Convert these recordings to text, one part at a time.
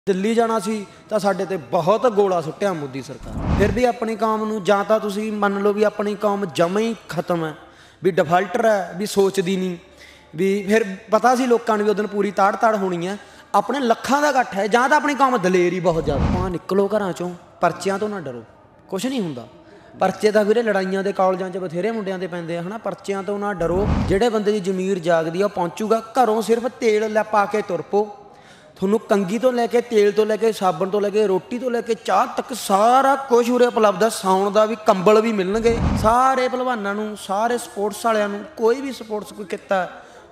ਦਿੱਲੀ ਜਾਣਾ ਸੀ ਤਾਂ ਸਾਡੇ ਤੇ ਬਹੁਤ ਗੋਲਾ ਸੁੱਟਿਆ ਮੋਦੀ ਸਰਕਾਰ। ਫਿਰ ਵੀ ਆਪਣੀ ਕੌਮ ਨੂੰ ਜਾਂ ਤਾਂ ਤੁਸੀਂ ਮੰਨ ਲਓ ਵੀ ਆਪਣੀ ਕੌਮ ਜਮਾਂ ਹੀ ਖਤਮ ਹੈ, ਵੀ ਡਿਫਾਲਟਰ ਹੈ, ਵੀ ਸੋਚਦੀ ਨਹੀਂ, ਵੀ ਫਿਰ ਪਤਾ ਸੀ ਲੋਕਾਂ ਨੂੰ ਵੀ ਉਦੋਂ ਪੂਰੀ ਤਾੜ ਹੋਣੀ ਹੈ। ਆਪਣੇ ਲੱਖਾਂ ਦਾ ਇਕੱਠ ਹੈ, ਜਾਂ ਤਾਂ ਆਪਣੀ ਕੌਮ ਦਲੇਰ ਹੀ ਬਹੁਤ ਜ਼ਿਆਦਾ। ਆਪਾਂ ਨਿਕਲੋ ਘਰਾਂ ਚੋਂ, ਪਰਚਿਆਂ ਤੋਂ ਨਾ ਡਰੋ, ਕੁਛ ਨਹੀਂ ਹੁੰਦਾ। ਪਰਚੇ ਤਾਂ ਵੀਰੇ ਲੜਾਈਆਂ ਦੇ ਕਾਲਜਾਂ 'ਚ ਬਥੇਰੇ ਮੁੰਡਿਆਂ ਦੇ ਪੈਂਦੇ ਆ, ਹੈ ਨਾ। ਪਰਚਿਆਂ ਤੋਂ ਨਾ ਡਰੋ। ਜਿਹੜੇ ਬੰਦੇ ਦੀ ਜ਼ਮੀਰ ਜਾਗਦੀ ਆ ਉਹ ਪਹੁੰਚੂਗਾ। ਘਰੋਂ ਸਿਰਫ ਤੇਲ ਪਾ ਕੇ ਤੁਰ ਪੋ, ਤੁਹਾਨੂੰ ਕੰਗੀ ਤੋਂ ਲੈ ਕੇ ਤੇਲ ਤੋਂ ਲੈ ਕੇ ਸਾਬਣ ਤੋਂ ਲੈ ਕੇ ਰੋਟੀ ਤੋਂ ਲੈ ਕੇ ਚਾਹ ਤੱਕ ਸਾਰਾ ਕੁਝ ਉਰੇ ਉਪਲਬਧ ਹੈ। ਸੌਣ ਦਾ ਵੀ ਕੰਬਲ ਵੀ ਮਿਲਣਗੇ। ਸਾਰੇ ਭਲਵਾਨਾਂ ਨੂੰ, ਸਾਰੇ ਸਪੋਰਟਸ ਵਾਲਿਆਂ ਨੂੰ, ਕੋਈ ਵੀ ਸਪੋਰਟਸ ਕੋਈ ਕੀਤਾ,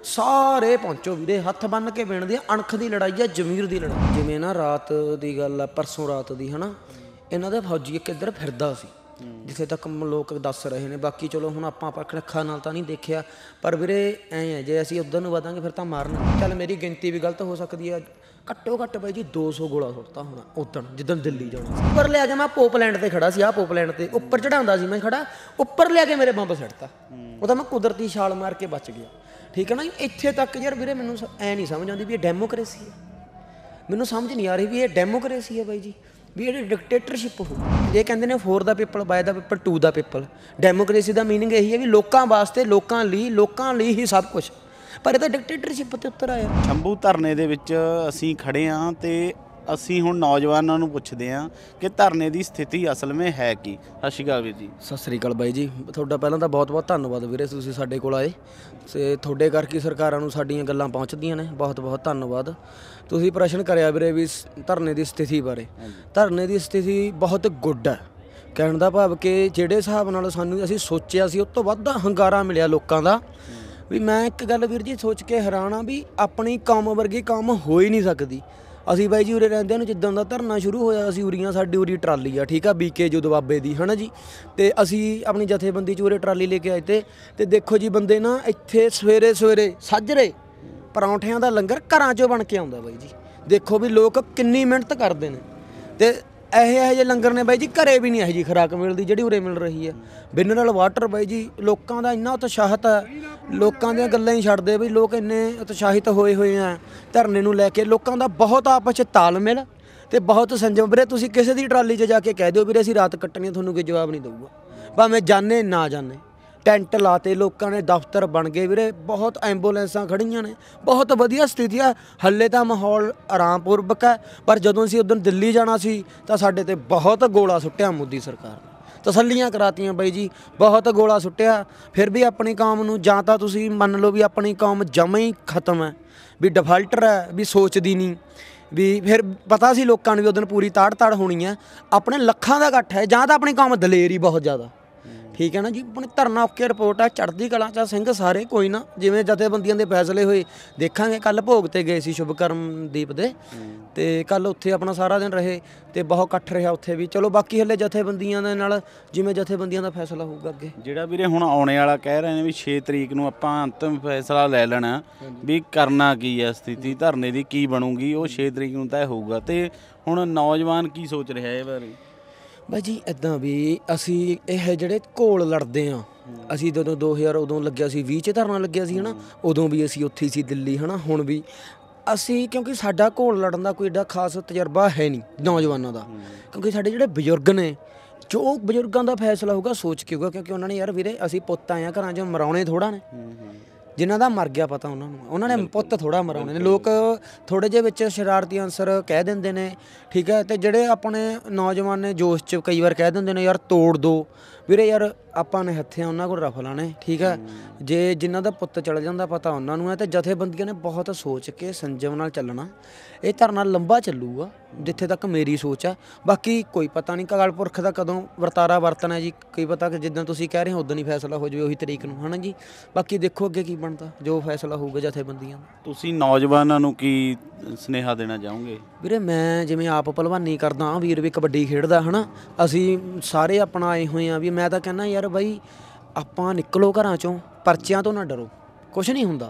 ਸਾਰੇ ਪਹੁੰਚੋ ਵੀਰੇ। ਹੱਥ ਬੰਨ੍ਹ ਕੇ ਬੇਨਤੀ ਆ, ਅਣਖ ਦੀ ਲੜਾਈ ਹੈ, ਜ਼ਮੀਰ ਦੀ ਲੜਾਈ। ਜਿਵੇਂ ਨਾ ਰਾਤ ਦੀ ਗੱਲ ਆ, ਪਰਸੋਂ ਰਾਤ ਦੀ, ਹੈ ਨਾ। ਇਹਨਾਂ ਦਾ ਫੌਜੀ ਇੱਕ ਇੱਧਰ ਫਿਰਦਾ ਸੀ, ਜਿੱਥੇ ਤੱਕ ਲੋਕ ਦੱਸ ਰਹੇ ਨੇ। ਬਾਕੀ ਚਲੋ ਹੁਣ ਆਪਾਂ ਅੱਖਾਂ ਨਾਲ ਤਾਂ ਨਹੀਂ ਦੇਖਿਆ, ਪਰ ਵੀਰੇ ਐਂ ਹੈ ਜੇ ਅਸੀਂ ਉੱਧਰ ਨੂੰ ਵਧਾਂਗੇ ਫਿਰ ਤਾਂ ਮਾਰਨਾ। ਚੱਲ ਮੇਰੀ ਗਿਣਤੀ ਵੀ ਗਲਤ ਹੋ ਸਕਦੀ ਹੈ, ਘੱਟੋ ਘੱਟ ਬਾਈ ਜੀ 200 ਗੋਲਾ ਸੁੱਟਤਾ ਹੋਣਾ ਉੱਦਣ ਜਿੱਦਣ ਦਿੱਲੀ ਜਾਣਾ ਸੀ। ਉੱਪਰ ਲਿਆ ਕੇ ਮੈਂ ਪੋਪਲੈਂਡ 'ਤੇ ਖੜਾ ਸੀ, ਆਹ ਪੋਪਲੈਂਡ 'ਤੇ ਉੱਪਰ ਚੜਾਉਂਦਾ ਸੀ ਮੈਂ ਖੜਾ, ਉੱਪਰ ਲਿਆ ਕੇ ਮੇਰੇ ਬੰਬ ਸੁੱਟਤਾ। ਉਹ ਤਾਂ ਮੈਂ ਕੁਦਰਤੀ ਛਾਲ ਮਾਰ ਕੇ ਬਚ ਗਿਆ, ਠੀਕ ਹੈ ਨਾ। ਇੱਥੇ ਤੱਕ ਯਾਰ ਵੀਰੇ ਮੈਨੂੰ ਐਂ ਨਹੀਂ ਸਮਝ ਆਉਂਦੀ ਵੀ ਇਹ ਡੈਮੋਕ੍ਰੇਸੀ ਹੈ। ਮੈਨੂੰ ਸਮਝ ਨਹੀਂ ਆ ਰਹੀ ਵੀ ਇਹ ਡੈਮੋਕ੍ਰੇਸੀ ਹੈ ਬਾਈ ਜੀ, ਵੀ ਇਹ ਡਿਕਟੇਟਰਸ਼ਿਪ ਹੋ। ਇਹ ਕਹਿੰਦੇ ਨੇ for the people, by the people, to the people. Democracy ਦਾ ਮੀਨਿੰਗ ਇਹੀ ਹੈ ਵੀ ਲੋਕਾਂ ਵਾਸਤੇ, ਲੋਕਾਂ ਲਈ ਹੀ ਸਭ ਕੁਛ। ਪਰ ਇਹ ਤਾਂ ਡਿਕਟੇਟਰਸ਼ਿਪ 'ਤੇ ਉੱਤਰ ਆਇਆ। ਸ਼ੰਭੂ ਧਰਨੇ ਦੇ ਵਿੱਚ ਅਸੀਂ ਖੜੇ ਹਾਂ ਅਤੇ ਅਸੀਂ ਹੁਣ ਨੌਜਵਾਨਾਂ ਨੂੰ ਪੁੱਛਦੇ ਹਾਂ ਕਿ ਧਰਨੇ ਦੀ ਸਥਿਤੀ ਅਸਲ ਵਿੱਚ ਹੈ ਕੀ। ਸਤਿ ਸ਼੍ਰੀ ਅਕਾਲ ਵੀਰ ਜੀ। ਸਤਿ ਸ਼੍ਰੀ ਅਕਾਲ ਬਾਈ ਜੀ। ਤੁਹਾਡਾ ਪਹਿਲਾਂ ਤਾਂ ਬਹੁਤ ਬਹੁਤ ਧੰਨਵਾਦ ਵੀਰੇ, ਤੁਸੀਂ ਸਾਡੇ ਕੋਲ ਆਏ ਅਤੇ ਤੁਹਾਡੇ ਕਰਕੇ ਸਰਕਾਰਾਂ ਨੂੰ ਸਾਡੀਆਂ ਗੱਲਾਂ ਪਹੁੰਚਦੀਆਂ ਨੇ। ਬਹੁਤ ਬਹੁਤ ਧੰਨਵਾਦ। ਤੁਸੀਂ ਪ੍ਰਸ਼ਨ ਕਰਿਆ ਵੀਰੇ ਵੀ ਧਰਨੇ ਦੀ ਸਥਿਤੀ ਬਾਰੇ। ਧਰਨੇ ਦੀ ਸਥਿਤੀ ਬਹੁਤ ਗੁੱਡ ਹੈ। ਕਹਿਣ ਦਾ ਭਾਵ ਕਿ ਜਿਹੜੇ ਹਿਸਾਬ ਨਾਲ ਸਾਨੂੰ ਅਸੀਂ ਸੋਚਿਆ ਸੀ, ਉਸ ਤੋਂ ਵੱਧ ਹੰਗਾਰਾ ਮਿਲਿਆ ਲੋਕਾਂ ਦਾ। ਵੀ ਮੈਂ ਇੱਕ ਗੱਲ ਵੀਰ ਜੀ ਸੋਚ ਕੇ ਹੈਰਾਨ ਹਾਂ ਵੀ ਆਪਣੀ ਕੌਮ ਵਰਗੀ ਕੌਮ ਹੋ ਹੀ ਨਹੀਂ ਸਕਦੀ। ਅਸੀਂ ਬਾਈ ਜੀ ਉਰੇ ਰਹਿੰਦਿਆਂ ਨੂੰ ਜਿੱਦਾਂ ਦਾ ਧਰਨਾ ਸ਼ੁਰੂ ਹੋਇਆ, ਅਸੀਂ ਸਾਡੀ ਉਰੀ ਟਰਾਲੀ ਆ, ਠੀਕ ਆ, BK ਜੋ ਦੁਆਬੇ ਦੀ, ਹੈ ਨਾ ਜੀ। ਅਤੇ ਅਸੀਂ ਆਪਣੀ ਜਥੇਬੰਦੀ 'ਚ ਉਰੇ ਟਰਾਲੀ ਲੈ ਕੇ ਆਏ ਤੇ ਦੇਖੋ ਜੀ ਬੰਦੇ ਨਾ ਇੱਥੇ ਸਵੇਰੇ ਸਾਜਰੇ ਪਰੌਂਠਿਆਂ ਦਾ ਲੰਗਰ ਘਰਾਂ 'ਚੋਂ ਬਣ ਕੇ ਆਉਂਦਾ ਬਾਈ ਜੀ। ਦੇਖੋ ਵੀ ਲੋਕ ਕਿੰਨੀ ਮਿਹਨਤ ਕਰਦੇ ਨੇ। ਅਤੇ ਇਹੋ ਜਿਹੇ ਲੰਗਰ ਨੇ ਬਾਈ ਜੀ, ਘਰੇ ਵੀ ਨਹੀਂ ਇਹੋ ਜਿਹੀ ਖੁਰਾਕ ਮਿਲਦੀ ਜਿਹੜੀ ਉਰੇ ਮਿਲ ਰਹੀ ਹੈ। ਮਿਨਰਲ ਵਾਟਰ ਬਾਈ ਜੀ, ਲੋਕਾਂ ਦਾ ਇੰਨਾ ਉਤਸ਼ਾਹਿਤ ਹੈ, ਲੋਕਾਂ ਦੀਆਂ ਗੱਲਾਂ ਹੀ ਛੱਡਦੇ ਬਈ। ਲੋਕ ਇੰਨੇ ਉਤਸ਼ਾਹਿਤ ਹੋਏ ਆ ਧਰਨੇ ਨੂੰ ਲੈ ਕੇ। ਲੋਕਾਂ ਦਾ ਬਹੁਤ ਆਪਸ 'ਚ ਤਾਲਮੇਲ ਅਤੇ ਬਹੁਤ ਸੰਜਮ। ਵੀਰੇ ਤੁਸੀਂ ਕਿਸੇ ਦੀ ਟਰਾਲੀ 'ਚ ਜਾ ਕੇ ਕਹਿ ਦਿਓ ਵੀਰੇ ਅਸੀਂ ਰਾਤ ਕੱਟਣੀ, ਤੁਹਾਨੂੰ ਕੋਈ ਜਵਾਬ ਨਹੀਂ ਦਊਗਾ, ਭਾਵੇਂ ਜਾਣੇ ਨਾ ਜਾਣੇ। ਟੈਂਟ ਲਾਤੇ ਲੋਕਾਂ ਨੇ, ਦਫ਼ਤਰ ਬਣ ਗਏ ਵੀਰੇ, ਬਹੁਤ ਐਂਬੂਲੈਂਸਾਂ ਖੜੀਆਂ ਨੇ, ਬਹੁਤ ਵਧੀਆ ਸਥਿਤੀ ਹੈ। ਹਾਲੇ ਤਾਂ ਮਾਹੌਲ ਆਰਾਮਪੂਰਵਕ ਹੈ, ਪਰ ਜਦੋਂ ਅਸੀਂ ਉਦੋਂ ਦਿੱਲੀ ਜਾਣਾ ਸੀ ਤਾਂ ਸਾਡੇ ਤੇ ਬਹੁਤ ਗੋਲਾ ਸੁੱਟਿਆ ਮੋਦੀ ਸਰਕਾਰ ਨੇ। ਤਸੱਲੀਆਂ ਕਰਾਤੀਆਂ ਬਾਈ ਜੀ, ਬਹੁਤ ਗੋਲਾ ਸੁੱਟਿਆ। ਫਿਰ ਵੀ ਆਪਣੀ ਕੌਮ ਨੂੰ ਜਾਂ ਤਾਂ ਤੁਸੀਂ ਮੰਨ ਲਓ ਵੀ ਆਪਣੀ ਕੌਮ ਜਮਾਂ ਹੀ ਖਤਮ ਹੈ, ਵੀ ਡਿਫਾਲਟਰ ਹੈ, ਵੀ ਸੋਚਦੀ ਨਹੀਂ, ਵੀ ਫਿਰ ਪਤਾ ਸੀ ਲੋਕਾਂ ਨੂੰ ਵੀ ਉਦੋਂ ਪੂਰੀ ਤਾੜ ਹੋਣੀ ਹੈ। ਆਪਣੇ ਲੱਖਾਂ ਦਾ ਇਕੱਠ ਹੈ, ਜਾਂ ਤਾਂ ਆਪਣੀ ਕੌਮ ਦਲੇਰ ਹੀ ਬਹੁਤ ਜ਼ਿਆਦਾ, ਠੀਕ ਹੈ ਨਾ ਜੀ। ਆਪਣੀ ਧਰਨਾ ਓਕੇ ਰਿਪੋਰਟ ਹੈ, ਚੜ੍ਹਦੀ ਕਲਾ 'ਚ ਸਿੰਘ ਸਾਰੇ। ਕੋਈ ਨਾ, ਜਿਵੇਂ ਜਥੇਬੰਦੀਆਂ ਦੇ ਫੈਸਲੇ ਹੋਏ ਦੇਖਾਂਗੇ। ਕੱਲ੍ਹ ਭੋਗ 'ਤੇ ਗਏ ਸੀ ਸ਼ੁਭਕਰਮਦੀਪ ਦੇ, ਅਤੇ ਕੱਲ੍ਹ ਉੱਥੇ ਆਪਣਾ ਸਾਰਾ ਦਿਨ ਰਹੇ ਅਤੇ ਬਹੁਤ ਇਕੱਠ ਰਿਹਾ ਉੱਥੇ ਵੀ। ਚਲੋ ਬਾਕੀ ਹਲੇ ਜਥੇਬੰਦੀਆਂ ਦੇ ਨਾਲ ਜਿਵੇਂ ਜਥੇਬੰਦੀਆਂ ਦਾ ਫੈਸਲਾ ਹੋਊਗਾ ਅੱਗੇ। ਜਿਹੜਾ ਵੀਰੇ ਹੁਣ ਆਉਣੇ ਵਾਲਾ ਕਹਿ ਰਹੇ ਨੇ ਵੀ 6 ਤਰੀਕ ਨੂੰ ਆਪਾਂ ਅੰਤਿਮ ਫੈਸਲਾ ਲੈ ਲੈਣਾ ਵੀ ਕਰਨਾ ਕੀ ਹੈ, ਸਥਿਤੀ ਧਰਨੇ ਦੀ ਕੀ ਬਣੂਗੀ, ਉਹ 6 ਤਰੀਕ ਨੂੰ ਤੈਅ ਹੋਊਗਾ। ਅਤੇ ਹੁਣ ਨੌਜਵਾਨ ਕੀ ਸੋਚ ਰਿਹਾ ਇਹ ਬਾਰੇ? ਬਾਈ ਜੀ ਇੱਦਾਂ ਵੀ ਅਸੀਂ ਇਹ ਜਿਹੜੇ ਘੋਲ ਲੜਦੇ ਹਾਂ, ਅਸੀਂ ਜਦੋਂ 2000 ਉਦੋਂ ਲੱਗਿਆ ਸੀ 20 'ਚ ਧਰਨਾ ਲੱਗਿਆ ਸੀ, ਹੈ ਨਾ। ਉਦੋਂ ਵੀ ਅਸੀਂ ਉੱਥੇ ਹੀ ਸੀ ਦਿੱਲੀ, ਹੈ ਨਾ। ਹੁਣ ਵੀ ਅਸੀਂ, ਕਿਉਂਕਿ ਸਾਡਾ ਘੋਲ ਲੜਨ ਦਾ ਕੋਈ ਏਡਾ ਖਾਸ ਤਜਰਬਾ ਹੈ ਨਹੀਂ ਨੌਜਵਾਨਾਂ ਦਾ, ਕਿਉਂਕਿ ਸਾਡੇ ਜਿਹੜੇ ਬਜ਼ੁਰਗ ਨੇ, ਜੋ ਬਜ਼ੁਰਗਾਂ ਦਾ ਫੈਸਲਾ ਹੋਊਗਾ ਸੋਚ ਕੇ ਹੋਊਗਾ। ਕਿਉਂਕਿ ਉਹਨਾਂ ਨੇ ਯਾਰ ਵੀਰੇ ਅਸੀਂ ਪੁੱਤ ਆਏ ਹਾਂ ਘਰਾਂ 'ਚ, ਮਰਾਉਣੇ ਥੋੜ੍ਹਾ ਨੇ। ਜਿਨ੍ਹਾਂ ਦਾ ਮਰ ਗਿਆ ਪਤਾ ਉਹਨਾਂ ਨੇ ਪੁੱਤ ਥੋੜ੍ਹਾ ਮਰਾਉਣੇ ਨੇ। ਲੋਕ ਥੋੜ੍ਹੇ ਜਿਹੇ ਵਿੱਚ ਸ਼ਰਾਰਤੀ ਅਨਸਰ ਕਹਿ ਦਿੰਦੇ ਨੇ, ਠੀਕ ਹੈ। ਅਤੇ ਜਿਹੜੇ ਆਪਣੇ ਨੌਜਵਾਨ ਨੇ ਜੋਸ਼ 'ਚ ਕਈ ਵਾਰ ਕਹਿ ਦਿੰਦੇ ਨੇ ਯਾਰ ਤੋੜ ਦਿਓ। ਵੀਰੇ ਯਾਰ ਆਪਾਂ ਨੇ ਹੱਥਿਆਂ ਉਹਨਾਂ ਕੋਲ ਰਫਲਾਂ ਨੇ, ਠੀਕ ਹੈ। ਜੇ ਜਿਨ੍ਹਾਂ ਦਾ ਪੁੱਤ ਚਲ ਜਾਂਦਾ ਪਤਾ ਉਹਨਾਂ ਨੂੰ ਹੈ। ਅਤੇ ਜਥੇਬੰਦੀਆਂ ਨੇ ਬਹੁਤ ਸੋਚ ਕੇ ਸੰਜਮ ਨਾਲ ਚੱਲਣਾ। ਇਹ ਧਰਨਾ ਲੰਬਾ ਚੱਲੂਗਾ ਜਿੱਥੇ ਤੱਕ ਮੇਰੀ ਸੋਚ ਆ। ਬਾਕੀ ਕੋਈ ਪਤਾ ਨਹੀਂ ਅਕਾਲ ਪੁਰਖ ਦਾ ਕਦੋਂ ਵਰਤਾਰਾ ਵਰਤਣਾ ਜੀ, ਕੀ ਪਤਾ ਕਿ ਜਿੱਦਾਂ ਤੁਸੀਂ ਕਹਿ ਰਹੇ ਹੋ ਉੱਦਾਂ ਹੀ ਫੈਸਲਾ ਹੋ ਜਾਵੇ ਉਹੀ ਤਰੀਕ ਨੂੰ, ਹੈ ਨਾ ਜੀ। ਬਾਕੀ ਦੇਖੋ ਅੱਗੇ ਕੀ ਬਣਦਾ, ਜੋ ਫੈਸਲਾ ਹੋਊਗਾ ਜਥੇਬੰਦੀਆਂ ਦਾ। ਤੁਸੀਂ ਨੌਜਵਾਨਾਂ ਨੂੰ ਕੀ ਸੁਨੇਹਾ ਦੇਣਾ ਚਾਹੋਗੇ? ਵੀਰੇ ਮੈਂ ਜਿਵੇਂ ਆਪ ਭਲਵਾਨੀ ਕਰਦਾ ਹਾਂ, ਵੀਰ ਵੀ ਕਬੱਡੀ ਖੇਡਦਾ, ਹੈ ਨਾ। ਅਸੀਂ ਸਾਰੇ ਆਪਣਾ ਆਏ ਹੋਏ ਹਾਂ ਵੀ ਮੈਂ ਤਾਂ ਕਹਿੰਦਾ ਯਾਰ ਬਾਈ ਆਪਾਂ ਨਿਕਲੋ ਘਰਾਂ ਚੋਂ, ਪਰਚਿਆਂ ਤੋਂ ਨਾ ਡਰੋ, ਕੁਛ ਨਹੀਂ ਹੁੰਦਾ।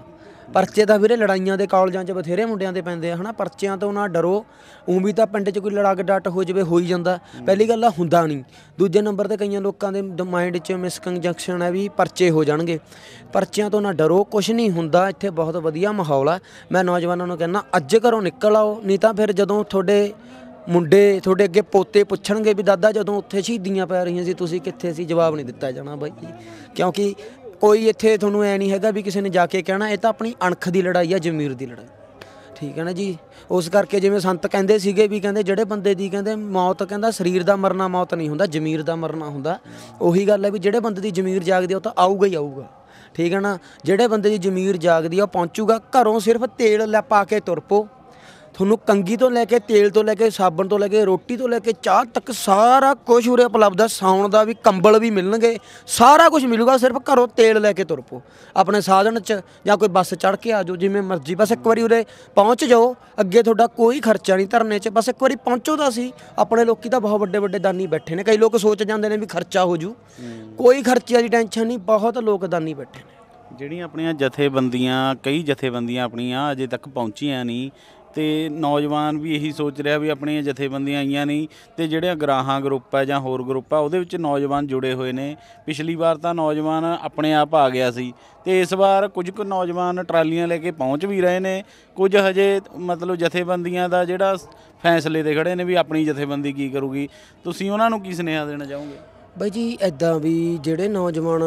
ਪਰਚੇ ਤਾਂ ਵੀਰੇ ਲੜਾਈਆਂ ਦੇ ਕਾਲਜਾਂ 'ਚ ਬਥੇਰੇ ਮੁੰਡਿਆਂ ਦੇ ਪੈਂਦੇ ਆ ਹੈ ਨਾ, ਪਰਚਿਆਂ ਤੋਂ ਨਾ ਡਰੋ। ਊਂ ਵੀ ਤਾਂ ਪਿੰਡ 'ਚ ਕੋਈ ਲੜਾਕ ਡੱਟ ਹੋ ਜਾਵੇ, ਹੋ ਹੀ ਜਾਂਦਾ। ਪਹਿਲੀ ਗੱਲ ਆ ਹੁੰਦਾ ਨਹੀਂ। ਦੂਜੇ ਨੰਬਰ 'ਤੇ ਕਈਆਂ ਲੋਕਾਂ ਦੇ ਮਾਈਂਡ 'ਚ ਮਿਸਕੰਜੰਕਸ਼ਨ ਹੈ ਵੀ ਪਰਚੇ ਹੋ ਜਾਣਗੇ। ਪਰਚਿਆਂ ਤੋਂ ਨਾ ਡਰੋ, ਕੁਛ ਨਹੀਂ ਹੁੰਦਾ। ਇੱਥੇ ਬਹੁਤ ਵਧੀਆ ਮਾਹੌਲ ਆ। ਮੈਂ ਨੌਜਵਾਨਾਂ ਨੂੰ ਕਹਿੰਦਾ ਅੱਜ ਘਰੋਂ ਨਿਕਲ ਆਓ, ਨਹੀਂ ਤਾਂ ਫਿਰ ਜਦੋਂ ਤੁਹਾਡੇ ਮੁੰਡੇ ਤੁਹਾਡੇ ਅੱਗੇ ਪੋਤੇ ਪੁੱਛਣਗੇ ਵੀ ਦਾਦਾ ਜਦੋਂ ਉੱਥੇ ਸ਼ਹੀਦੀਆਂ ਪੈ ਰਹੀਆਂ ਸੀ ਤੁਸੀਂ ਕਿੱਥੇ ਸੀ, ਜਵਾਬ ਨਹੀਂ ਦਿੱਤਾ ਜਾਣਾ ਬਾਈ ਜੀ। ਕਿਉਂਕਿ ਕੋਈ ਇੱਥੇ ਤੁਹਾਨੂੰ ਐ ਨਹੀਂ ਹੈਗਾ ਵੀ ਕਿਸੇ ਨੇ ਜਾ ਕੇ ਕਹਿਣਾ, ਇਹ ਤਾਂ ਆਪਣੀ ਅਣਖ ਦੀ ਲੜਾਈ ਆ, ਜ਼ਮੀਰ ਦੀ ਲੜਾਈ, ਠੀਕ ਹੈ ਨਾ ਜੀ। ਉਸ ਕਰਕੇ ਜਿਵੇਂ ਸੰਤ ਕਹਿੰਦੇ ਸੀਗੇ ਵੀ ਕਹਿੰਦੇ ਜਿਹੜੇ ਬੰਦੇ ਦੀ ਕਹਿੰਦੇ ਮੌਤ ਕਹਿੰਦਾ ਸਰੀਰ ਦਾ ਮਰਨਾ ਮੌਤ ਨਹੀਂ ਹੁੰਦਾ, ਜ਼ਮੀਰ ਦਾ ਮਰਨਾ ਹੁੰਦਾ। ਉਹੀ ਗੱਲ ਹੈ ਵੀ ਜਿਹੜੇ ਬੰਦੇ ਦੀ ਜ਼ਮੀਰ ਜਾਗਦੀ ਉਹ ਤਾਂ ਆਊਗਾ ਹੀ ਆਊਗਾ, ਠੀਕ ਹੈ ਨਾ। ਜਿਹੜੇ ਬੰਦੇ ਦੀ ਜ਼ਮੀਰ ਜਾਗਦੀ ਆ ਉਹ ਪਹੁੰਚੂਗਾ। ਘਰੋਂ ਸਿਰਫ ਤੇਲ ਲੈ ਪਾ ਕੇ ਤੁਰ ਪਓ, ਤੁਹਾਨੂੰ ਕੰਗੀ ਤੋਂ ਲੈ ਕੇ ਤੇਲ ਤੋਂ ਲੈ ਕੇ ਸਾਬਣ ਤੋਂ ਲੈ ਕੇ ਰੋਟੀ ਤੋਂ ਲੈ ਕੇ ਚਾਹ ਤੱਕ ਸਾਰਾ ਕੁਝ ਉਰੇ ਉਪਲਬਧ ਹੈ। ਸੌਣ ਦਾ ਵੀ ਕੰਬਲ ਵੀ ਮਿਲਣਗੇ, ਸਾਰਾ ਕੁਝ ਮਿਲੂਗਾ। ਸਿਰਫ ਘਰੋਂ ਤੇਲ ਲੈ ਕੇ ਤੁਰ ਪਓ ਆਪਣੇ ਸਾਧਨ 'ਚ ਜਾਂ ਕੋਈ ਬੱਸ ਚੜ੍ਹ ਕੇ ਆ ਜਾਓ, ਜਿਵੇਂ ਮਰਜ਼ੀ। ਬਸ ਇੱਕ ਵਾਰੀ ਉਰੇ ਪਹੁੰਚ ਜਾਓ, ਅੱਗੇ ਤੁਹਾਡਾ ਕੋਈ ਖਰਚਾ ਨਹੀਂ ਧਰਨੇ 'ਚ। ਬਸ ਇੱਕ ਵਾਰੀ ਪਹੁੰਚੋ ਤਾਂ ਸੀ। ਆਪਣੇ ਲੋਕੀ ਤਾਂ ਬਹੁਤ ਵੱਡੇ ਵੱਡੇ ਦਾਨੀ ਬੈਠੇ ਨੇ। ਕਈ ਲੋਕ ਸੋਚ ਜਾਂਦੇ ਨੇ ਵੀ ਖਰਚਾ ਹੋ ਜੂ, ਕੋਈ ਖਰਚੇ ਵਾਲੀ ਟੈਨਸ਼ਨ ਨਹੀਂ। ਬਹੁਤ ਲੋਕ ਦਾਨੀ ਬੈਠੇ ਨੇ। ਜਿਹੜੀਆਂ ਆਪਣੀਆਂ ਜਥੇਬੰਦੀਆਂ, ਕਈ ਜਥੇਬੰਦੀਆਂ ਆਪਣੀਆਂ ਅਜੇ ਤੱਕ ਪਹੁੰਚੀਆਂ ਨਹੀਂ, ਤੇ ਨੌਜਵਾਨ ਵੀ ਇਹੀ ਸੋਚ ਰਿਹਾ ਵੀ ਆਪਣੀਆਂ ਜਥੇਬੰਦੀਆਂ ਆਈਆਂ ਨਹੀਂ, ਤੇ ਜਿਹੜੇ ਗਰਾਹਾਂ ਗਰੁੱਪ ਹੈ ਜਾਂ ਹੋਰ ਗਰੁੱਪ ਆ ਉਹਦੇ ਵਿੱਚ ਨੌਜਵਾਨ ਜੁੜੇ ਹੋਏ ਨੇ। ਪਿਛਲੀ ਵਾਰ ਤਾਂ ਨੌਜਵਾਨ ਆਪਣੇ ਆਪ ਆ ਗਿਆ ਸੀ, ਤੇ ਇਸ ਵਾਰ ਕੁਝ ਕੁ ਨੌਜਵਾਨ ਟਰਾਲੀਆਂ ਲੈ ਕੇ ਪਹੁੰਚ ਵੀ ਰਹੇ ਨੇ। ਕੁਝ ਹਜੇ ਮਤਲਬ ਜਥੇਬੰਦੀਆਂ ਦਾ ਜਿਹੜਾ ਫੈਸਲੇ ਤੇ ਖੜੇ ਨੇ ਵੀ ਆਪਣੀ ਜਥੇਬੰਦੀ ਕੀ ਕਰੂਗੀ। ਤੁਸੀਂ ਉਹਨਾਂ ਨੂੰ ਕੀ ਸੁਨੇਹਾ ਦੇਣਾ ਚਾਹੋਗੇ? ਬਾਈ ਜੀ ਇੱਦਾਂ ਵੀ ਜਿਹੜੇ ਨੌਜਵਾਨ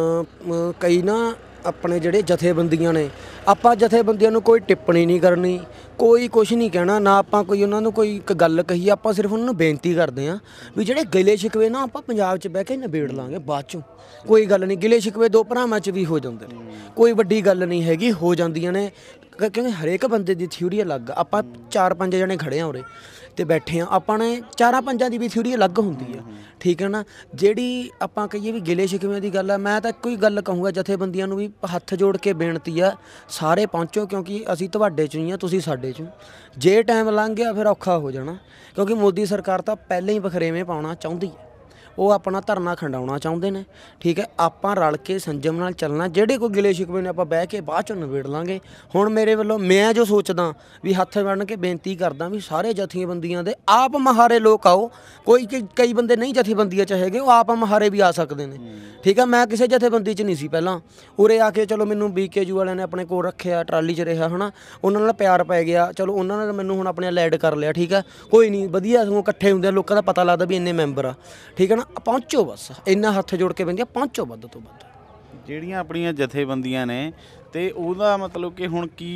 ਕਈ ਨਾ ਆਪਣੇ ਜਿਹੜੇ ਜਥੇਬੰਦੀਆਂ ਨੇ, ਆਪਾਂ ਜਥੇਬੰਦੀਆਂ ਨੂੰ ਕੋਈ ਟਿੱਪਣੀ ਨਹੀਂ ਕਰਨੀ, ਕੋਈ ਕੁਛ ਨਹੀਂ ਕਹਿਣਾ, ਨਾ ਆਪਾਂ ਕੋਈ ਉਹਨਾਂ ਨੂੰ ਕੋਈ ਇੱਕ ਗੱਲ ਕਹੀ। ਆਪਾਂ ਸਿਰਫ ਉਹਨਾਂ ਨੂੰ ਬੇਨਤੀ ਕਰਦੇ ਹਾਂ ਵੀ ਜਿਹੜੇ ਗਿਲੇ ਸ਼ਿਕਵੇ ਨਾ ਆਪਾਂ ਪੰਜਾਬ 'ਚ ਬਹਿ ਕੇ ਨਿਬੇੜ ਲਾਂਗੇ ਬਾਅਦ 'ਚੋਂ, ਕੋਈ ਗੱਲ ਨਹੀਂ। ਗਿਲੇ ਸ਼ਿਕਵੇ ਦੋ ਭਰਾਵਾਂ 'ਚ ਵੀ ਹੋ ਜਾਂਦੇ ਨੇ, ਕੋਈ ਵੱਡੀ ਗੱਲ ਨਹੀਂ ਹੈਗੀ, ਹੋ ਜਾਂਦੀਆਂ ਨੇ। ਕਿਉਂਕਿ ਹਰੇਕ ਬੰਦੇ ਦੀ ਥਿਊਰੀ ਅਲੱਗ। ਆਪਾਂ 4-5 ਜਣੇ ਖੜ੍ਹੇ ਹਾਂ ਉਰੇ ਤੇ ਬੈਠੇ ਹਾਂ, ਆਪਾਂ ਨੇ 4-5 ਦੀ ਵੀ ਥਿਊਰੀ ਅਲੱਗ ਹੁੰਦੀ ਆ, ਠੀਕ ਹੈ ਨਾ। ਜਿਹੜੀ ਆਪਾਂ ਕਹੀਏ ਵੀ ਗਿਲੇ ਸ਼ਿਕਵੇਂ ਦੀ ਗੱਲ ਆ, ਮੈਂ ਤਾਂ ਇੱਕੋ ਹੀ ਗੱਲ ਕਹੂੰਗਾ ਜਥੇਬੰਦੀਆਂ ਨੂੰ ਵੀ ਹੱਥ ਜੋੜ ਕੇ ਬੇਨਤੀ ਆ, ਸਾਰੇ ਪਹੁੰਚੋ, ਕਿਉਂਕਿ ਅਸੀਂ ਤੁਹਾਡੇ 'ਚੋਂ ਹੀ ਆ, ਤੁਸੀਂ ਸਾਡੇ 'ਚੋਂ। ਜੇ ਟਾਈਮ ਲੰਘ ਗਿਆ ਫਿਰ ਔਖਾ ਹੋ ਜਾਣਾ, ਕਿਉਂਕਿ ਮੋਦੀ ਸਰਕਾਰ ਤਾਂ ਪਹਿਲਾਂ ਹੀ ਵਖਰੇਵੇਂ ਪਾਉਣਾ ਚਾਹੁੰਦੀ ਹੈ। ਉਹ ਆਪਣਾ ਧਰਨਾ ਖੰਡਾਉਣਾ ਚਾਹੁੰਦੇ ਨੇ, ਠੀਕ ਹੈ। ਆਪਾਂ ਰਲ ਕੇ ਸੰਜਮ ਨਾਲ ਚੱਲਣਾ। ਜਿਹੜੇ ਕੋਈ ਗਿਲੇ ਸ਼ਿਕਵੇ ਨੇ ਆਪਾਂ ਬਹਿ ਕੇ ਬਾਅਦ 'ਚੋਂ ਨਿਬੇੜ ਲਾਂਗੇ। ਹੁਣ ਮੇਰੇ ਵੱਲੋਂ ਮੈਂ ਜੋ ਸੋਚਦਾ ਵੀ ਹੱਥ ਬੰਨ੍ਹ ਕੇ ਬੇਨਤੀ ਕਰਦਾ ਵੀ ਸਾਰੇ ਜਥੇਬੰਦੀਆਂ ਦੇ ਆਪ ਮਹਾਰੇ ਲੋਕ ਆਓ। ਕੋਈ ਕਈ ਬੰਦੇ ਨਹੀਂ ਜਥੇਬੰਦੀਆਂ 'ਚ ਹੈਗੇ, ਉਹ ਆਪ ਮਹਾਰੇ ਵੀ ਆ ਸਕਦੇ ਨੇ, ਠੀਕ ਹੈ। ਮੈਂ ਕਿਸੇ ਜਥੇਬੰਦੀ 'ਚ ਨਹੀਂ ਸੀ ਪਹਿਲਾਂ, ਉਰੇ ਆ ਕੇ ਚਲੋ ਮੈਨੂੰ BKU ਵਾਲਿਆਂ ਨੇ ਆਪਣੇ ਕੋਲ ਰੱਖਿਆ, ਟਰਾਲੀ 'ਚ ਰਿਹਾ ਹੈ ਨਾ, ਉਹਨਾਂ ਨਾਲ ਪਿਆਰ ਪੈ ਗਿਆ, ਚਲੋ ਉਹਨਾਂ ਨਾਲ ਮੈਨੂੰ ਹੁਣ ਆਪਣੇ ਲੈਡ ਕਰ ਲਿਆ, ਠੀਕ ਹੈ। ਕੋਈ ਨਹੀਂ, ਵਧੀਆ ਸਗੋਂ ਇਕੱਠੇ ਹੁੰਦੇ ਆ, ਲੋਕਾਂ ਦਾ ਪਤਾ ਲੱਗਦਾ ਵੀ ਇੰਨੇ ਮੈਂਬਰ ਆ, ਠੀਕ ਹੈ ਨਾ। ਪਹੁੰਚੋ, ਬਸ ਇੰਨਾ ਹੱਥ ਜੋੜ ਕੇ ਬੇਨਤੀ ਆ, ਪਹੁੰਚੋ ਵੱਧ ਤੋਂ ਵੱਧ। ਜਿਹੜੀਆਂ ਆਪਣੀਆਂ ਜਥੇਬੰਦੀਆਂ ਨੇ, ਤੇ ਉਹਦਾ ਮਤਲਬ ਕਿ ਹੁਣ ਕੀ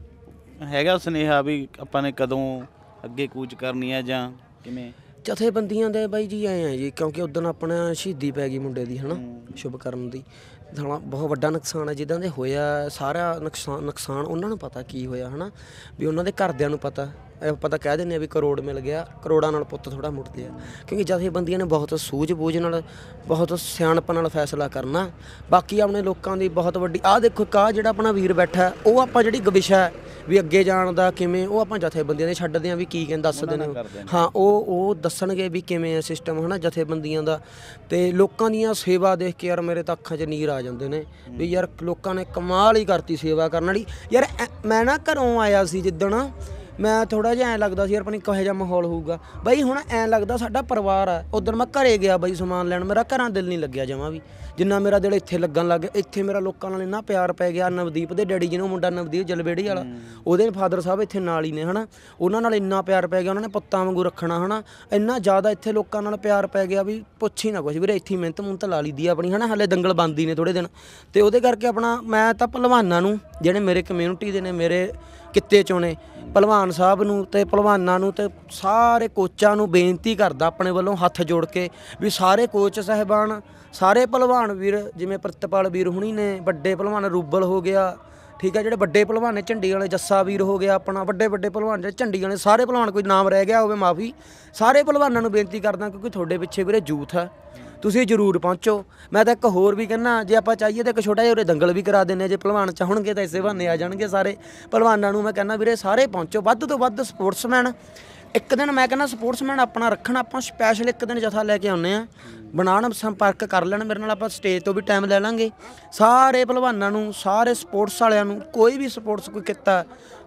ਹੈਗਾ ਸੁਨੇਹਾ ਵੀ ਆਪਾਂ ਨੇ ਕਦੋਂ ਅੱਗੇ ਕੂਚ ਕਰਨੀ ਹੈ ਜਾਂ ਕਿਵੇਂ? ਜਥੇਬੰਦੀਆਂ ਦੇ ਬਾਈ ਜੀ ਐਂ ਆ ਜੀ, ਕਿਉਂਕਿ ਉਦੋਂ ਆਪਣਾ ਸ਼ਹੀਦੀ ਪੈ ਗਈ ਮੁੰਡੇ ਦੀ, ਹੈ ਨਾ, ਸ਼ੁਭਕਰਨ ਦੀ। ਬਹੁਤ ਵੱਡਾ ਨੁਕਸਾਨ ਹੈ ਜਿੱਦਾਂ ਦੇ ਹੋਇਆ। ਸਾਰਾ ਨੁਕਸਾਨ ਉਹਨਾਂ ਨੂੰ ਪਤਾ ਕੀ ਹੋਇਆ, ਹੈ ਨਾ, ਵੀ ਉਹਨਾਂ ਦੇ ਘਰਦਿਆਂ ਨੂੰ ਪਤਾ ਕਹਿ ਦਿੰਦੇ ਆ ਵੀ ਕਰੋੜ ਮਿਲ ਗਿਆ, ਕਰੋੜਾਂ ਨਾਲ ਪੁੱਤ ਥੋੜ੍ਹਾ ਮੁੜਦੇ ਆ। ਕਿਉਂਕਿ ਜਥੇਬੰਦੀਆਂ ਨੇ ਬਹੁਤ ਸੂਝ-ਬੂਝ ਨਾਲ, ਬਹੁਤ ਸਿਆਣਪ ਨਾਲ ਫੈਸਲਾ ਕਰਨਾ। ਬਾਕੀ ਆਪਣੇ ਲੋਕਾਂ ਦੀ ਬਹੁਤ ਵੱਡੀ ਆਹ ਦੇਖੋ, ਜਿਹੜਾ ਆਪਣਾ ਵੀਰ ਬੈਠਾ, ਉਹ ਆਪਾਂ ਜਿਹੜੀ ਵਿਸ਼ਾ ਵੀ ਅੱਗੇ ਜਾਣ ਦਾ ਕਿਵੇਂ, ਉਹ ਆਪਾਂ ਜਥੇਬੰਦੀਆਂ ਦੇ ਛੱਡਦੇ ਹਾਂ ਵੀ ਕੀ ਕਹਿੰਦੇ ਦੱਸਦੇ ਨੇ। ਹਾਂ, ਉਹ ਦੱਸਣਗੇ ਵੀ ਕਿਵੇਂ ਹੈ ਸਿਸਟਮ, ਹੈ ਨਾ, ਜਥੇਬੰਦੀਆਂ ਦਾ। ਅਤੇ ਲੋਕਾਂ ਦੀਆਂ ਸੇਵਾ ਦੇਖ ਕੇ ਯਾਰ ਮੇਰੇ ਤਾਂ ਅੱਖਾਂ 'ਚ ਨੀਰ ਆ ਜਾਂਦੇ ਨੇ ਵੀ ਯਾਰ ਲੋਕਾਂ ਨੇ ਕਮਾਲ ਹੀ ਕਰਤੀ ਸੇਵਾ ਕਰਨ ਵਾਲੀ। ਯਾਰ ਮੈਂ ਨਾ ਘਰੋਂ ਆਇਆ ਸੀ ਜਿੱਦਣ, ਮੈਂ ਥੋੜ੍ਹਾ ਜਿਹਾ ਐਂ ਲੱਗਦਾ ਸੀ ਯਾਰ ਪਤਾ ਨਹੀਂ ਕਿਹੋ ਜਿਹਾ ਮਾਹੌਲ ਹੋਊਗਾ ਬਾਈ। ਹੁਣ ਐਂ ਲੱਗਦਾ ਸਾਡਾ ਪਰਿਵਾਰ ਆ। ਉੱਧਰ ਮੈਂ ਘਰੇ ਗਿਆ ਬਾਈ ਸਮਾਨ ਲੈਣ, ਮੇਰਾ ਘਰਾਂ ਦਿਲ ਨਹੀਂ ਲੱਗਿਆ ਜਮਾਂ ਵੀ, ਜਿੰਨਾ ਮੇਰਾ ਦਿਲ ਇੱਥੇ ਲੱਗਣ ਲੱਗ ਗਿਆ। ਇੱਥੇ ਮੇਰਾ ਲੋਕਾਂ ਨਾਲ ਇੰਨਾ ਪਿਆਰ ਪੈ ਗਿਆ। ਨਵਦੀਪ ਦੇ ਡੈਡੀ ਜਿਹਨੂੰ ਮੁੰਡਾ ਨਵਦੀਪ ਜਲਵੇੜੀ ਵਾਲਾ, ਉਹਦੇ ਫਾਦਰ ਸਾਹਿਬ ਇੱਥੇ ਨਾਲ ਹੀ ਨੇ, ਹੈ ਨਾ, ਉਹਨਾਂ ਨਾਲ ਇੰਨਾ ਪਿਆਰ ਪੈ ਗਿਆ। ਉਹਨਾਂ ਨੇ ਪੁੱਤਾਂ ਵਾਂਗੂ ਰੱਖਣਾ, ਹੈ ਨਾ, ਇੰਨਾ ਜ਼ਿਆਦਾ ਇੱਥੇ ਲੋਕਾਂ ਨਾਲ ਪਿਆਰ ਪੈ ਗਿਆ ਵੀ ਪੁੱਛ ਹੀ ਨਾ ਕੁਛ ਵੀਰੇ। ਇੱਥੇ ਮਿਹਨਤ ਮੁਹਨਤ ਲਾ ਲਈ ਦੀ ਆਪਣੀ, ਹੈ ਨਾ। ਹਾਲੇ ਦੰਗਲ ਬੰਦੀ ਨੇ ਥੋੜ੍ਹੇ ਦਿਨ, ਅਤੇ ਉਹਦੇ ਕਰਕੇ ਆਪਣਾ ਮੈਂ ਤਾਂ ਭਲਵਾਨਾਂ ਨੂੰ, ਜਿਹੜੇ ਮੇਰੇ ਕਮਿਊਨਿਟੀ ਦੇ ਨੇ, ਮੇਰੇ ਕਿੱਤੇ 'ਚੋਂ ਨੇ, ਭਲਵਾਨ ਸਾਹਿਬ ਨੂੰ ਅਤੇ ਭਲਵਾਨਾਂ ਨੂੰ ਅਤੇ ਸਾਰੇ ਕੋਚਾਂ ਨੂੰ ਬੇਨਤੀ ਕਰਦਾ ਆਪਣੇ ਵੱਲੋਂ ਹੱਥ ਜੋੜ ਕੇ ਵੀ ਸਾਰੇ ਕੋਚ ਸਾਹਿਬਾਨ, ਸਾਰੇ ਭਲਵਾਨ ਵੀਰ, ਜਿਵੇਂ ਪ੍ਰਿਤਪਾਲ ਵੀਰ ਹੁਣੀ ਨੇ, ਵੱਡੇ ਭਲਵਾਨ ਰੂਬਲ ਹੋ ਗਿਆ, ਠੀਕ ਹੈ, ਜਿਹੜੇ ਵੱਡੇ ਭਲਵਾਨ ਨੇ ਝੰਡੀ ਵਾਲੇ, ਜੱਸਾ ਵੀਰ ਹੋ ਗਿਆ ਆਪਣਾ, ਵੱਡੇ ਭਲਵਾਨ ਜਿਹੜੇ ਝੰਡੀ ਵਾਲੇ, ਸਾਰੇ ਭਲਵਾਨ, ਕੋਈ ਨਾਮ ਰਹਿ ਗਿਆ ਹੋਵੇ ਮਾਫੀ। ਸਾਰੇ ਭਲਵਾਨਾਂ ਨੂੰ ਬੇਨਤੀ ਕਰਦਾ ਕਿਉਂਕਿ ਤੁਹਾਡੇ ਪਿੱਛੇ ਵੀਰੇ ਯੂਥ ਹੈ, ਤੁਸੀਂ ਜ਼ਰੂਰ ਪਹੁੰਚੋ। ਮੈਂ ਤਾਂ ਇੱਕ ਹੋਰ ਵੀ ਕਹਿੰਦਾ, ਜੇ ਆਪਾਂ ਚਾਹੀਏ ਤਾਂ ਇੱਕ ਛੋਟਾ ਜਿਹਾ ਉਰੇ ਦੰਗਲ ਵੀ ਕਰਾ ਦਿੰਦੇ, ਜੇ ਭਲਵਾਨ ਚਾਹਣਗੇ ਤਾਂ ਇਸੇ ਬਹਾਨੇ ਆ ਜਾਣਗੇ ਸਾਰੇ ਭਲਵਾਨਾਂ ਨੂੰ। ਮੈਂ ਕਹਿੰਦਾ ਵੀਰੇ ਸਾਰੇ ਪਹੁੰਚੋ, ਵੱਧ ਤੋਂ ਵੱਧ ਸਪੋਰਟਸਮੈਨ ਇੱਕ ਦਿਨ ਮੈਂ ਕਹਿੰਦਾ ਸਪੋਰਟਸਮੈਨ ਆਪਣਾ ਰੱਖਣ, ਆਪਾਂ ਸਪੈਸ਼ਲ ਇੱਕ ਦਿਨ ਜਥਾ ਲੈ ਕੇ ਆਉਂਦੇ ਆ, ਬਣਾਉਣ, ਸੰਪਰਕ ਕਰ ਲੈਣ ਮੇਰੇ ਨਾਲ, ਆਪਾਂ ਸਟੇਜ ਤੋਂ ਵੀ ਟਾਈਮ ਲੈ ਲਾਂਗੇ। ਸਾਰੇ ਭਲਵਾਨਾਂ ਨੂੰ, ਸਾਰੇ ਸਪੋਰਟਸ ਵਾਲਿਆਂ ਨੂੰ, ਕੋਈ ਵੀ ਸਪੋਰਟਸ ਕੋਈ ਕੀਤਾ,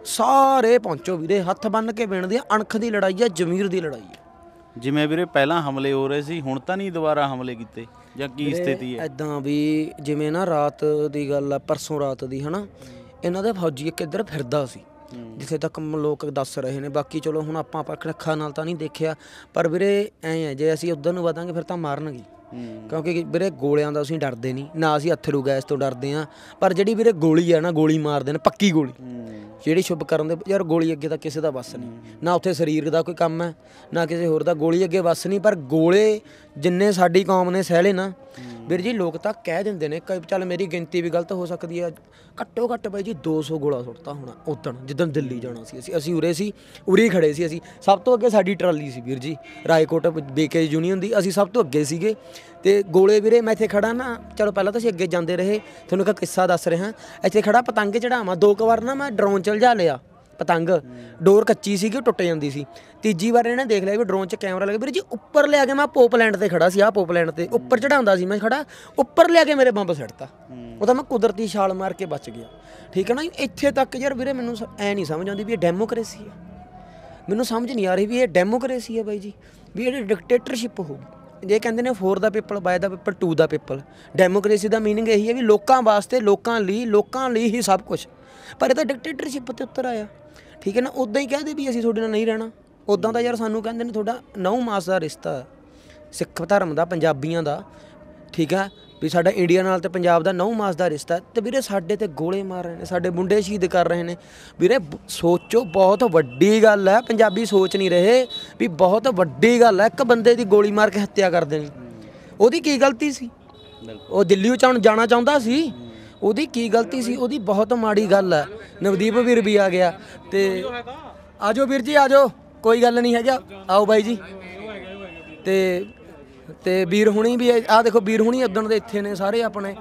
ਸਾਰੇ ਪਹੁੰਚੋ ਵੀਰੇ, ਹੱਥ ਬੰਨ੍ਹ ਕੇ ਬੇਨਤੀ ਆ। ਅਣਖ ਦੀ ਲੜਾਈ ਆ, ਜ਼ਮੀਰ ਦੀ ਲੜਾਈ ਆ। ਜਿਵੇਂ ਵੀਰੇ ਪਹਿਲਾਂ ਹਮਲੇ ਹੋ ਰਹੇ ਸੀ, ਹੁਣ ਤਾਂ ਨਹੀਂ ਦੁਬਾਰਾ ਹਮਲੇ ਕੀਤੇ ਜਾਂ ਕੀ ਸਥਿਤੀ ਹੈ? ਇੱਦਾਂ ਵੀ ਜਿਵੇਂ ਨਾ ਰਾਤ ਦੀ ਗੱਲ ਆ, ਪਰਸੋਂ ਰਾਤ ਦੀ, ਹੈ ਨਾ, ਇਹਨਾਂ ਦੇ ਫੌਜੀ ਇੱਕ ਇੱਧਰ ਫਿਰਦਾ ਸੀ, ਜਿੱਥੇ ਤੱਕ ਲੋਕ ਦੱਸ ਰਹੇ ਨੇ। ਬਾਕੀ ਚਲੋ ਹੁਣ ਆਪਾਂ ਅੱਖਾਂ ਨਾਲ ਤਾਂ ਨਹੀਂ ਦੇਖਿਆ, ਪਰ ਵੀਰੇ ਐਂ ਹੈ ਜੇ ਅਸੀਂ ਉੱਧਰ ਨੂੰ ਵਧਾਂਗੇ ਫਿਰ ਤਾਂ ਮਾਰਨਗੇ, ਕਿਉਂਕਿ ਵੀਰੇ ਗੋਲਿਆਂ ਦਾ ਅਸੀਂ ਡਰਦੇ ਨਹੀਂ ਨਾ, ਅਸੀਂ ਅਥਰੂ ਗੈਸ ਤੋਂ ਡਰਦੇ ਹਾਂ। ਪਰ ਜਿਹੜੀ ਵੀਰੇ ਗੋਲੀ ਆ ਨਾ, ਗੋਲੀ ਮਾਰਦੇ ਨੇ, ਪੱਕੀ ਗੋਲੀ ਜਿਹੜੀ ਸ਼ੁਭ ਕਰਨ ਦੇ ਯਾਰ, ਗੋਲੀ ਅੱਗੇ ਤਾਂ ਕਿਸੇ ਦਾ ਵੱਸ ਨਹੀਂ ਨਾ, ਉੱਥੇ ਸਰੀਰ ਦਾ ਕੋਈ ਕੰਮ ਹੈ ਨਾ ਕਿਸੇ ਹੋਰ ਦਾ, ਗੋਲੀ ਅੱਗੇ ਵੱਸ ਨਹੀਂ। ਪਰ ਗੋਲੇ ਜਿੰਨੇ ਸਾਡੀ ਕੌਮ ਨੇ ਸਹਿਲੇ ਨਾ ਵੀਰ ਜੀ, ਲੋਕ ਤਾਂ ਕਹਿ ਦਿੰਦੇ ਨੇ, ਚੱਲ ਮੇਰੀ ਗਿਣਤੀ ਵੀ ਗਲਤ ਹੋ ਸਕਦੀ ਹੈ, ਘੱਟੋ ਘੱਟ ਬਾਈ ਜੀ 200 ਗੋਲਾ ਸੁੱਟਤਾ ਹੋਣਾ ਉਦਣ ਜਿੱਦਣ ਦਿੱਲੀ ਜਾਣਾ ਸੀ। ਅਸੀਂ ਉਰੇ ਸੀ, ਉਰੇ ਖੜੇ ਸੀ। ਅਸੀਂ ਸਭ ਤੋਂ ਅੱਗੇ ਸਾਡੀ ਟਰਾਲੀ ਸੀ ਵੀਰ ਜੀ, ਰਾਏਕੋਟ ਬੀਕੇ ਯੂਨੀਅਨ ਦੀ, ਅਸੀਂ ਸਭ ਤੋਂ ਅੱਗੇ ਸੀਗੇ। ਤੇ ਗੋਲੇ ਵੀਰੇ ਮੈਂ ਇੱਥੇ ਖੜਾ ਨਾ, ਚਲੋ ਪਹਿਲਾਂ ਤਾਂ ਅਸੀਂ ਅੱਗੇ ਜਾਂਦੇ ਰਹੇ, ਤੁਹਾਨੂੰ ਇੱਕ ਕਿੱਸਾ ਦੱਸ ਰਿਹਾ। ਇੱਥੇ ਖੜਾ ਪਤੰਗ ਚੜਾਵਾਂ, 2 ਕੁ ਵਾਰ ਨਾ ਮੈਂ ਡਰੋਨ ਚਲਜਾ ਲਿਆ ਪਤੰਗ, ਡੋਰ ਕੱਚੀ ਸੀਗੀ, ਟੁੱਟ ਜਾਂਦੀ ਸੀ। ਤੀਜੀ ਵਾਰ ਇਹਨੇ ਦੇਖ ਲਿਆ ਵੀ ਡਰੋਨ 'ਚ ਕੈਮਰਾ ਲੱਗਾ, ਵੀਰੇ ਜੀ ਉੱਪਰ ਲਿਆ ਕੇ ਮੈਂ ਪੋਪਲੈਂਡ ਤੇ ਖੜਾ ਸੀ, ਆਹ ਪੋਪਲੈਂਡ ਤੇ ਉੱਪਰ ਚੜਾਉਂਦਾ ਸੀ ਮੈਂ ਖੜਾ, ਉੱਪਰ ਲਿਆ ਕੇ ਮੇਰੇ ਬੰਬ ਸਿੱਟਤਾ। ਉਹ ਤਾਂ ਮੈਂ ਕੁਦਰਤੀ ਛਾਲ ਮਾਰ ਕੇ ਬਚ ਗਿਆ, ਠੀਕ ਹੈ ਨਾ। ਇੱਥੇ ਤੱਕ ਯਾਰ ਵੀਰੇ ਮੈਨੂੰ ਐ ਨਹੀਂ ਸਮਝ ਆਉਂਦੀ ਵੀ ਇਹ ਡੈਮੋਕ੍ਰੇਸੀ ਹੈ, ਮੈਨੂੰ ਸਮਝ ਨਹੀਂ ਆ ਰਹੀ ਵੀ ਇਹ ਡੈਮੋਕ੍ਰੇਸੀ ਹੈ ਬਾਈ ਜੀ, ਵੀ ਇਹ ਡਿਕਟੇਟਰਸ਼ਿਪ ਹੋਊਗੀ। ਜੇ ਕਹਿੰਦੇ ਨੇ for the people, by the people, to the people, democracy ਦਾ ਮੀਨਿੰਗ ਇਹੀ ਹੈ ਵੀ ਲੋਕਾਂ ਵਾਸਤੇ, ਲੋਕਾਂ ਲਈ ਹੀ ਸਭ ਕੁਛ। ਪਰ ਇਹ ਤਾਂ ਡਿਕਟੇਟਰਸ਼ਿਪ ਤੇ ਉੱਤਰ ਆਇਆ, ਠੀਕ ਹੈ ਨਾ। ਉੱਦਾਂ ਹੀ ਕਹਦੇ ਵੀ ਅਸੀਂ ਤੁਹਾਡੇ ਨਾਲ ਨਹੀਂ ਰਹਿਣਾ, ਉੱਦਾਂ ਤਾਂ ਯਾਰ ਸਾਨੂੰ ਕਹਿੰਦੇ ਨੇ ਤੁਹਾਡਾ 9 ਮਾਸ ਦਾ ਰਿਸ਼ਤਾ ਸਿੱਖ ਧਰਮ ਦਾ, ਪੰਜਾਬੀਆਂ ਦਾ, ਠੀਕ ਹੈ ਵੀ ਸਾਡਾ ਇੰਡੀਆ ਨਾਲ ਤੇ ਪੰਜਾਬ ਦਾ 9 ਮਾਸ ਦਾ ਰਿਸ਼ਤਾ। ਤੇ ਵੀਰੇ ਸਾਡੇ ਤੇ ਗੋਲੇ ਮਾਰ ਰਹੇ ਨੇ, ਸਾਡੇ ਮੁੰਡੇ ਸ਼ਹੀਦ ਕਰ ਰਹੇ ਨੇ ਵੀਰੇ। ਸੋਚੋ, ਬਹੁਤ ਵੱਡੀ ਗੱਲ ਹੈ, ਪੰਜਾਬੀ ਸੋਚ ਨਹੀਂ ਰਹੇ ਵੀ ਬਹੁਤ ਵੱਡੀ ਗੱਲ ਹੈ, ਇੱਕ ਬੰਦੇ ਦੀ ਗੋਲੀ ਮਾਰ ਕੇ ਹੱਤਿਆ ਕਰ ਦੇਣੀ। ਉਹਦੀ ਕੀ ਗਲਤੀ ਸੀ? ਉਹ ਦਿੱਲੀ ਜਾਣਾ ਚਾਹੁੰਦਾ ਸੀ, ਉਹਦੀ ਕੀ ਗਲਤੀ ਸੀ? ਉਹਦੀ ਬਹੁਤ ਮਾੜੀ ਗੱਲ ਹੈ। ਨਵਦੀਪ ਵੀਰ ਵੀ ਆ ਗਿਆ, ਤੇ ਆਜੋ ਵੀਰ ਜੀ ਆਜੋ, ਕੋਈ ਗੱਲ ਨਹੀਂ ਹੈਗਾ, ਆਓ ਬਾਈ ਜੀ। ਤੇ ਵੀਰ ਹੁਣੀ ਵੀ, ਆਹ ਦੇਖੋ ਵੀਰ ਹੁਣੀ ਉਦਣ ਦੇ ਇੱਥੇ ਨੇ ਸਾਰੇ ਆਪਣੇ।